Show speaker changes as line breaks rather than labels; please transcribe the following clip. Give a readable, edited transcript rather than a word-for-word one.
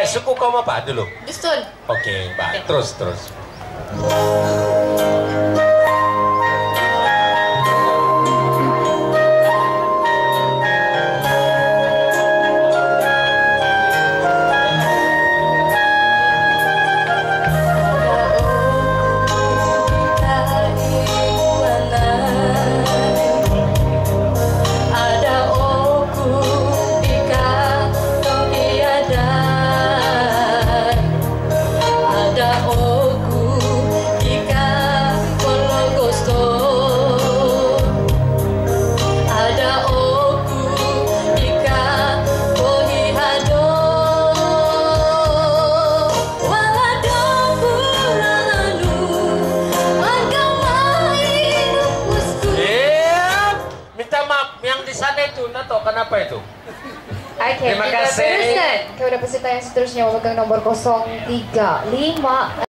suku kaum apa dulu?
Dusun.
Oke, baik. Terus. Kenapa itu?
Oke,
terima kasih.
Kepada peserta yang seterusnya memegang nomor 035.